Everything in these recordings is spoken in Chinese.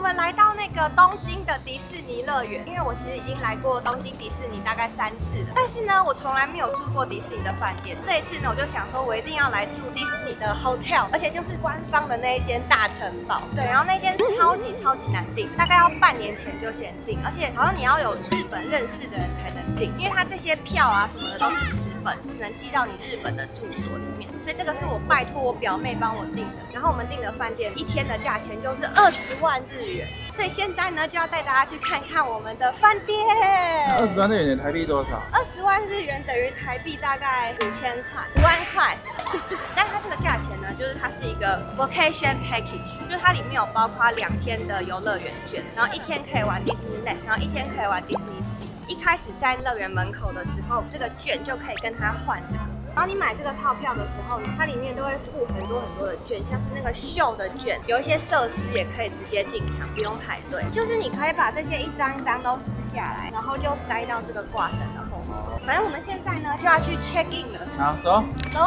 们来到那个东京的迪士尼乐园，因为我其实已经来过东京迪士尼大概3次了，但是呢，我从来没有住过迪士尼的饭店。这一次呢，我就想说，我一定要来住迪士尼的 hotel， 而且就是官方的那一间大城堡。对，然后那间超级难订，大概要半年前就先订，而且好像你要有日本认识的人才能订，因为它这些票啊什么的都是纸本，只能寄到你日本的住所里面。所以这个是我拜托我表妹帮我订的。然后我们订的饭店1天的价钱就是20万日元。所以现在呢，就要带大家去看看我们的饭店。 20万日元台币多少 ？20万日元等于台币大概5000块，5万块。但它这个价钱呢，就是它是一个 vacation package， 就是它里面有包括2天的游乐园券，然后1天可以玩 Disneyland， 然后1天可以玩 Disney Sea。一开始在乐园门口的时候，这个券就可以跟它换这个。然后你买这个套票的时候呢，它里面都会附很多的券，像是那个秀的券，有一些设施也可以直接进场，不用排队。就是你可以把这些一张一张都撕下来，然后就塞到这个挂绳的后面。反正我们现在呢就要去 check in 了。 好，走。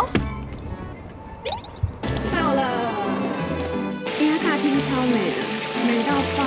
到了，它大厅超美的，美到爆。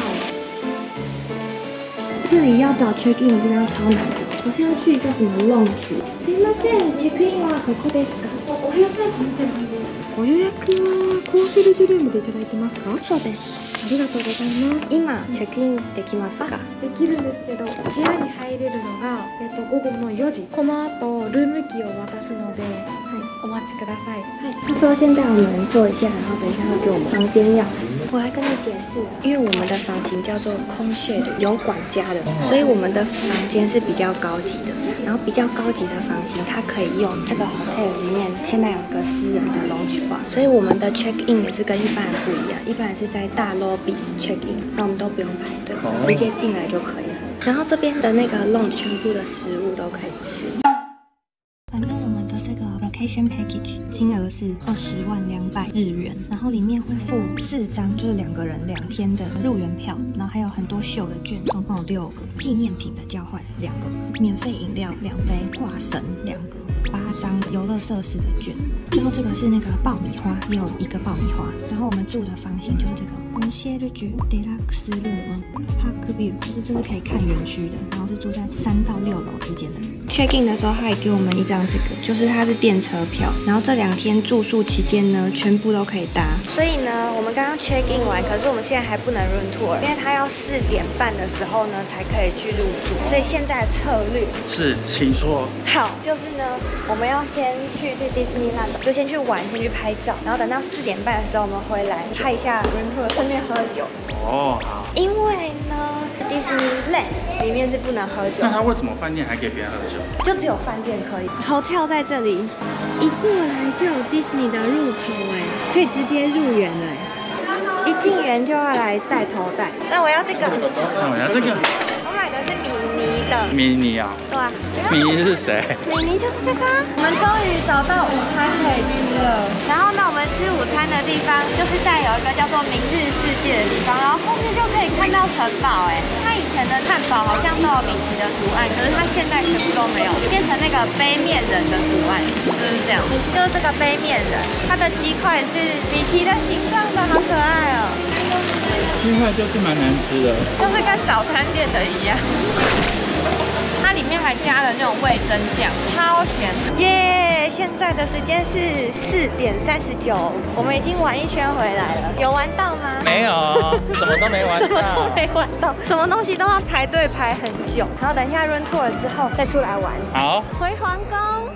这里要找 check in 的地方超难找。我现在去一个什么 lounge？ すいません、チェックインはここですか？お部屋から見てもいいですか？ご予約はコンシェルジュルームでいただいてますか？そうです。ありがとうございます。今チェックインできますか？ できるんですけど、部屋に入れるのが午後の4時。この後ルームキーを渡すので、お待ちください。 他说先带我们坐一下，然后等一下会给我们房间钥匙。我来跟你解释，因为我们的房型叫做空穴的，有管家的，所以我们的房间是比较高级的。然后比较高级的房型，它可以用这个 hotel 里面现在有个私人的 lounge bar， 所以我们的 check in 也是跟一般人不一样，一般人是在大 lobby check in， 那我们都不用排队，直接进来就可以了。然后这边的那个 lounge 全部的食物都可以吃。反正我们的这个 vacation package 金额是20万200日元，然后里面会附4张，就是2个人2天的入园票，然后还有很多秀的券，总共有6个，纪念品的交换2个，免费饮料2杯，挂绳2个，8张游乐设施的券。最后这个是那个爆米花，也有1个爆米花。然后我们住的房型就是这个 Concierge Deluxe Room Park View， 就是这是可以看园区的，然后是住在3到6楼之间的。check in 的时候，他也给我们一张这个，就是它是电车票，然后这2天住宿期间呢，全部都可以搭。所以呢，我们刚刚 check in 完，可是我们现在还不能 room tour， 因为它要4点半的时候呢才可以去入住。所以现在的策略是，请说。 好，就是呢，我们要先去迪士尼乐园，就先去玩，先去拍照，然后等到4点半的时候我们回来拍一下 room tour， 顺便喝酒。 哦，好。 因为呢，迪士尼乐园里面是不能喝酒。 那他为什么饭店还给别人喝酒？ 就只有饭店可以。hotel 在这里，一过来就有迪士尼的入口哎，可以直接入园了。一进园就要来戴头带。那我要这个。 那我要这个。 我买的是米妮的。 米妮啊？ 对啊。 米妮是谁？ 米妮就是这个。我们终于找到午餐可以吃了。然后呢，我们吃午餐的地方就是在有一个叫做明日世界的地方，然后后面就可以看到城堡哎。它以前的汉堡好像都有米奇的图案，可是它现在全部都没有，变成那个杯面人的图案，就是这样。就是这个杯面人，它的鸡块是米奇的形状的，好可爱哦。 鸡块就是蛮难吃的， 就是跟早餐店的一样。它里面还加了那种味噌酱，超甜。耶！现在的时间是4点39，我们已经玩一圈回来了。有玩到吗？ 没有，什么都没玩到。 什么都没玩到，什么东西都要排队排很久。然后等一下 run tour 之后再出来玩。 好， 回皇宫。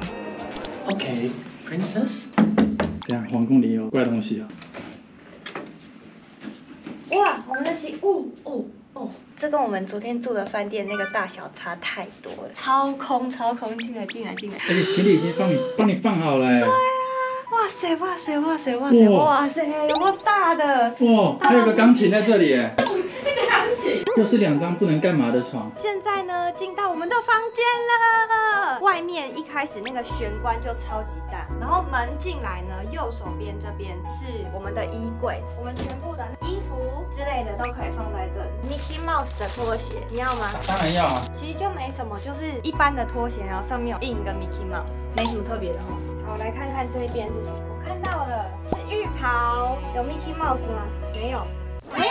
OK, princess。这样，皇宫里有怪东西啊。 哇，我们的洗这跟我们昨天住的饭店那个大小差太多了，超空，进来。 而且行李已经帮你放好了。 对啊，哇塞，有多大的？ 哇，还有个钢琴在这里耶。又是2张不能干嘛的床。现在呢，进到我们的房间了。外面一开始那个玄关就超级大，然后门进来呢，右手边这边是我们的衣柜，我们全部的衣服之类的都可以放在这里。Mickey Mouse 的拖鞋，你要吗？ 当然要啊。其实就没什么，就是一般的拖鞋，然后上面有印一个 Mickey Mouse， 没什么特别的哈。好，来看看这一边是什么？我看到了，是浴袍。有 Mickey Mouse 吗？没有。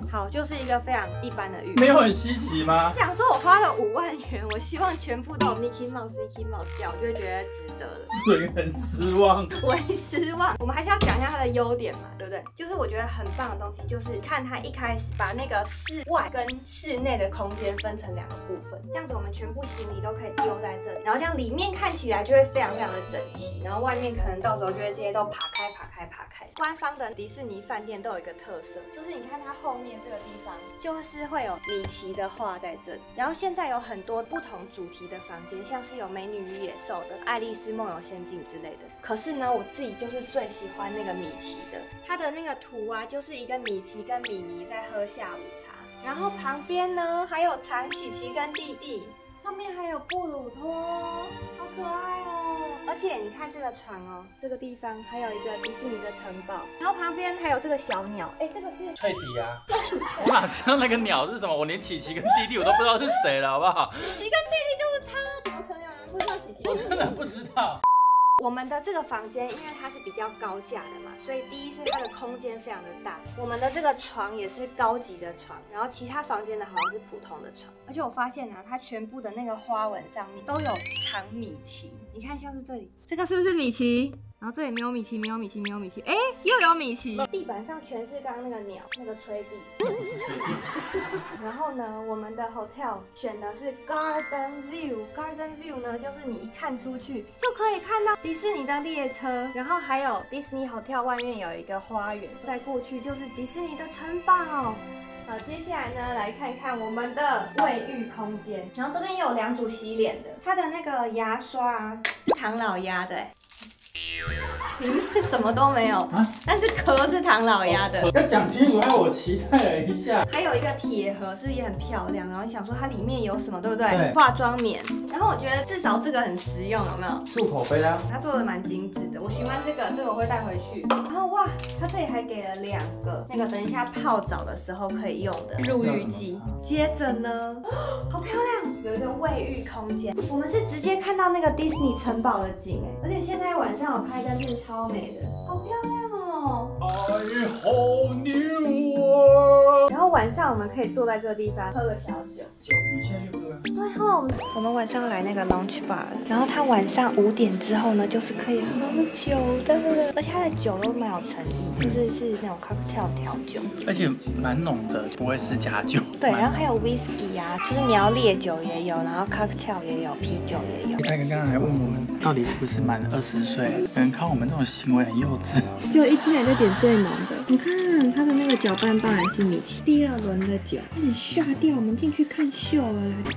好，就是一个非常一般的浴。 没有很稀奇吗？ 想说我花了5万元，我希望全部都有 Mickey Mouse 这样，我就会觉得值得了。 所以很失望， 我很失望。我们还是要讲一下它的优点嘛，对不对？就是我觉得很棒的东西，就是看它一开始把那个室外跟室内的空间分成2个部分，这样子我们全部行李都可以丢在这里，然后这样里面看起来就会非常的整齐，然后外面可能到时候就会这些都爬开。官方的迪士尼饭店都有一个特色，就是你看它后面这个地方，就是会有米奇的画在这里。然后现在有很多不同主题的房间，像是有美女与野兽的、爱丽丝梦游仙境之类的。可是呢，我自己就是最喜欢那个米奇的，它的那个图啊，就是一个米奇跟米妮在喝下午茶，然后旁边呢还有藏琪琪跟弟弟。上面还有布鲁托，好可爱哦！而且你看这个床哦，这个地方还有一个迪士尼的城堡，然后旁边还有这个小鸟，哎，这个是脆迪啊！我哪知道那个鸟是什么？我连琪琪跟弟弟我都不知道是谁了，好不好？ 琪琪跟弟弟就是他，怎么可能有人不知道琪琪？ 我真的不知道。 我们的这个房间，因为它是比较高价的嘛，所以第一是它的空间非常的大。我们的这个床也是高级的床，然后其他房间的好像是普通的床。而且我发现啊，它全部的那个花纹上面都有藏米奇。你看，像是这里，这个是不是米奇？然后这里没有米奇，哎，又有米奇。地板上全是刚刚那个鸟，那个吹地， 不是吹地。 然后呢，我们的 hotel 选的是 Garden View。Garden View 呢，就是你一看出去就可以看到迪士尼的列车，然后还有 Disney Hotel 外面有一个花园，再过去就是迪士尼的城堡。好，接下来呢，来看看我们的卫浴空间。然后这边也有2组洗脸的，它的那个牙刷啊，是唐老鸭的，里面什么都没有啊，但是壳是唐老鸭的。 要讲清楚，害我期待了一下。 还有一个铁盒，是不是也很漂亮？然后你想说它里面有什么，对不对？ 对， 化妆棉。然后我觉得至少这个很实用，有没有？ 漱口杯啊， 它做的蛮精致的，我喜欢这个我会带回去。然后哇，它这里还给了2个那个等一下泡澡的时候可以用的入浴剂。接着呢，好漂亮，有一个卫浴空间，我们是直接看到那个迪士尼城堡的景哎，而且现在晚上有开灯，是超美的，好漂亮哦。 I whole new world。 然后晚上我们可以坐在这个地方喝个小酒。 酒你现在就喝啊？ 对哦，我们晚上来那个 lounge bar， 然后它晚上5点之后呢，就是可以喝酒的，而且它的酒都蛮有诚意，就是那种 cocktail 调酒， 而且蛮浓的，不会是假酒。 对，然后还有 whisky 啊，就是你要烈酒也有，然后 cocktail 也有，啤酒也有。 他刚刚还问我们到底是不是满20岁，可能看我们这种行为很幼稚。 只有一进来就点最浓的，你看它的那个搅拌棒也是米奇。第2轮的酒，有点吓掉，我们进去看秀了啦。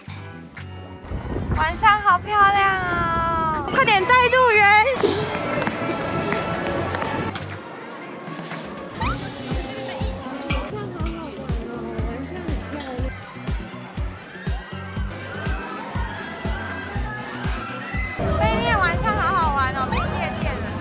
晚上好漂亮哦！快点载入园。背面晚上好好玩哦，没夜店了。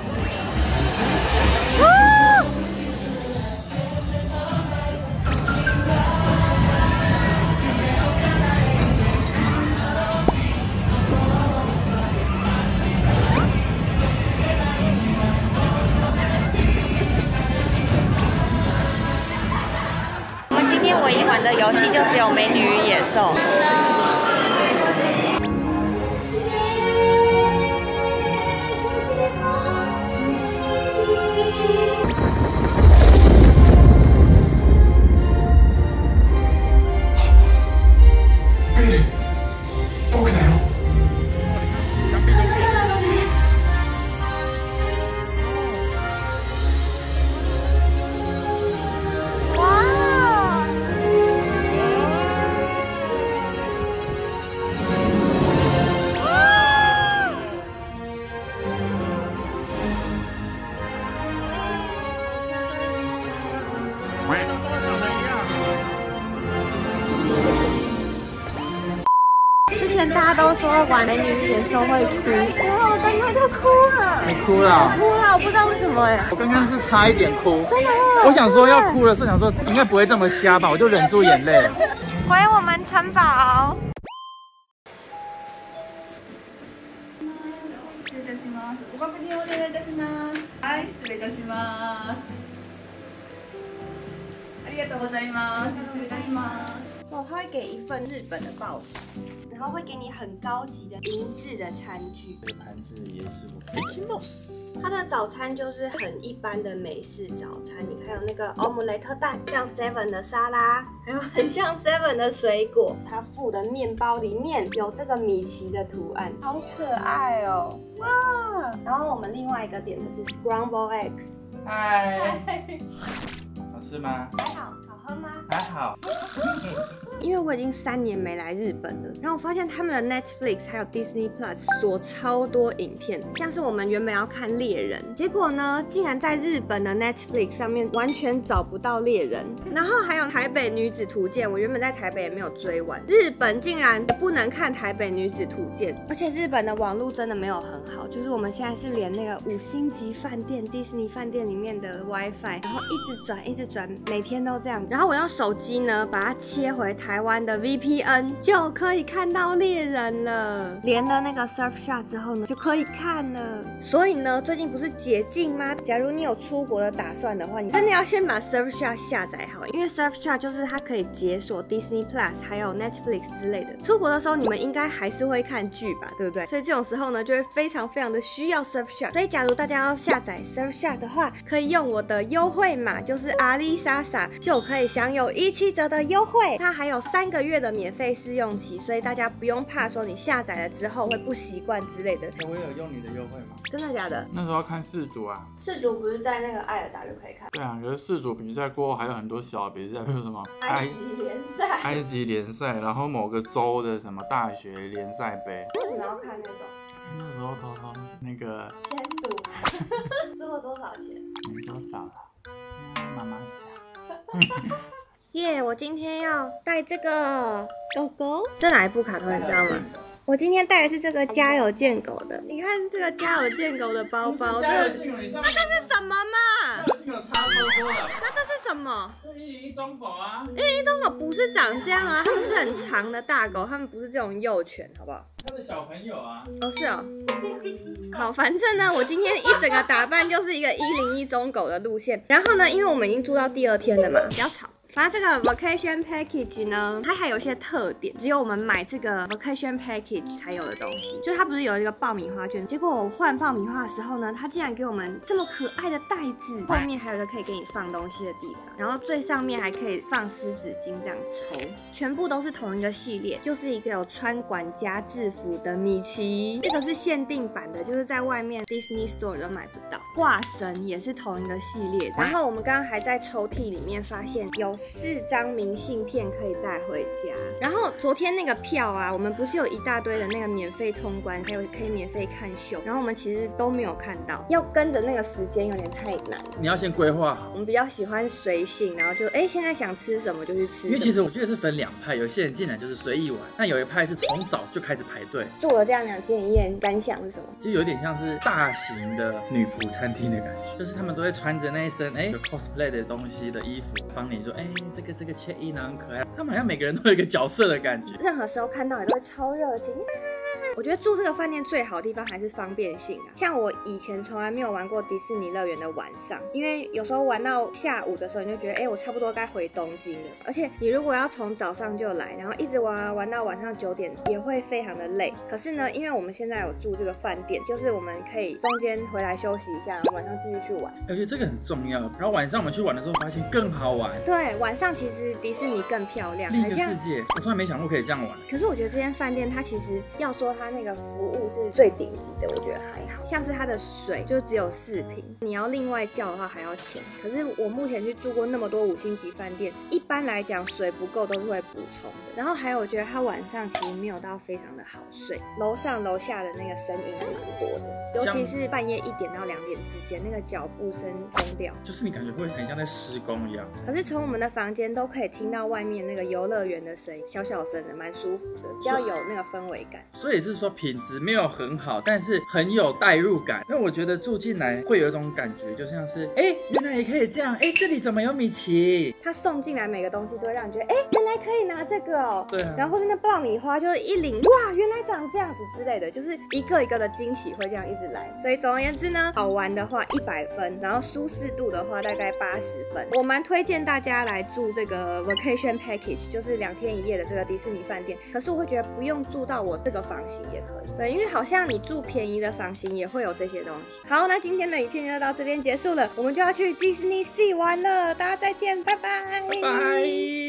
唯一玩的游戏就只有美女与野兽。大家都说玩美女与野兽会哭，然后我刚刚就哭了。 你哭了？ 哭了，我不知道为什么哎。 我刚刚是差一点哭， 真的。 我想说要哭的时候，想说应该不会这么瞎吧，我就忍住眼泪了。 欢迎我们城堡。 失礼いたします。ご確認お願いいたします。はい、失礼いたします。ありりがとうございます。失礼いたします。 哦，他会给一份日本的报纸，然后会给你很高级的银质的餐具。 这个盘子也是Mickey Mouse。 它的早餐就是很一般的美式早餐，你看有那个欧姆雷特蛋，像 Seven 的沙拉，还有很像 Seven 的水果。它附的面包里面有这个米奇的图案，好可爱哦！哇！然后我们另外一个点的是 Scramble Eggs。 嗨，好吃吗？ 还好，好喝吗？ 还好。 因为我已经3年没来日本了，然后我发现他们的 Netflix 还有 Disney Plus 锁超多影片，像是我们原本要看猎人，结果呢，竟然在日本的 Netflix 上面完全找不到猎人。然后还有台北女子图鉴，我原本在台北也没有追完，日本竟然不能看台北女子图鉴，而且日本的网络真的没有很好，就是我们现在是连那个5星级饭店、迪士尼饭店里面的 WiFi， 然后一直转，每天都这样。然后我用手机呢把它切回台湾的 VPN， 就可以看到猎人了。连了那个 Surfshark 之后呢，就可以看了。所以呢，最近不是解禁吗？假如你有出国的打算的话，你真的要先把 Surfshark 下载好，因为 Surfshark 就是它可以解锁 Disney Plus 还有 Netflix 之类的。出国的时候你们应该还是会看剧吧，对不对？所以这种时候呢，就会非常的需要 Surfshark。所以假如大家要下载 Surfshark 的话，可以用我的优惠码，就是阿丽莎莎，就可以享有17折的优惠。它还有3个月的免费试用期，所以大家不用怕说你下载了之后会不习惯之类的。 我有用你的优惠吗？ 真的假的？ 那时候要看4组啊。 4组不是在那个爱尔达就可以看？ 对啊，可是4组比赛过后还有很多小比赛，比如什么埃及联赛、 埃及联赛，然后某个州的什么大学联赛杯。 为什么要看那种？ 那时候偷偷那个先赌，输了多少钱？ 没多少了，妈妈讲。 耶！我今天要带这个狗狗，这哪一部卡通你知道吗？我今天带的是这个家有贱狗的，你看这个家有贱狗的包包， 家有贱狗，你上面这是什么嘛？ 家有贱狗差超多了。 那这是什么 ？101中狗啊 ！101中狗不是长这样啊，它们是很长的大狗，它们不是这种幼犬，好不好？ 它的小朋友啊。 哦，是哦。好，反正呢，我今天一整个打扮就是一个101中狗的路线。然后呢，因为我们已经住到第2天了嘛，不要吵。反正这个 vacation package 呢，它还有一些特点，只有我们买这个 vacation package 才有的东西。就它不是有一个爆米花券，结果我换爆米花的时候呢，它竟然给我们这么可爱的袋子，外面还有一个可以给你放东西的地方，然后最上面还可以放湿纸巾这样抽，全部都是同一个系列，就是一个有穿管家制服的米奇，这个是限定版的，就是在外面 Disney Store 都买不到。挂绳也是同一个系列，然后我们刚刚还在抽屉里面发现有4张明信片可以带回家。然后昨天那个票啊，我们不是有一大堆的那个免费通关，还有可以免费看秀，然后我们其实都没有看到，要跟着那个时间有点太难。 你要先规划好。 我们比较喜欢随性，然后就现在想吃什么就去吃什么。 因为其实我觉得是分2派，有些人进来就是随意玩，那有一派是从早就开始排队。 住了这样2天1夜，感想是什么？ 就有点像是大型的女仆餐厅的感觉，就是他们都会穿着那一身有 cosplay 的东西的衣服，帮你说这个 check in 很可爱，他们好像每个人都有一个角色的感觉， 任何时候看到也都会超热情。我觉得住这个饭店最好的地方还是方便性啊，像我以前从来没有玩过迪士尼乐园的晚上，因为有时候玩到下午的时候，你就觉得我差不多该回东京了，而且你如果要从早上就来，然后一直玩到晚上9点，也会非常的累。可是呢，因为我们现在有住这个饭店，就是我们可以中间回来休息一下，然后晚上继续去玩。 我觉得这个很重要。然后晚上我们去玩的时候，发现更好玩。 对，晚上其实迪士尼更漂亮， 另一个世界，我从来没想过可以这样玩。 可是我觉得这间饭店它其实要说它那个服务是最顶级的，我觉得还好。像是它的水就只有4瓶，你要另外叫的话还要钱。可是我目前去住过那么多5星级饭店，一般来讲水不够都是会补充的。然后还有我觉得它晚上其实没有到非常的好睡，楼上楼下的那个声音还蛮多的，尤其是半夜1点到2点之间，那个脚步声疯掉， 就是你感觉会很像在施工一样。 可是从我们的房间都可以听到外面那个游乐园的声音，小小声的，蛮舒服的，比较有那个氛围感。 所以以是说品质没有很好，但是很有代入感。因为我觉得住进来会有一种感觉，就像是原来也可以这样，这里怎么有米奇？ 他送进来每个东西都会让你觉得原来可以拿这个哦。 对啊。 然后或是那爆米花就是一领哇，原来长这样子之类的，就是一个一个的惊喜会这样一直来。所以总而言之呢，好玩的话100分，然后舒适度的话大概80分。我蛮推荐大家来住这个 vacation package， 就是2天1夜的这个迪士尼饭店。可是我会觉得不用住到我这个房型也可以，对，因为好像你住便宜的房型也会有这些东西。好，那今天的影片就到这边结束了，我们就要去 Disney Sea 玩了，大家再见，拜拜， 拜拜。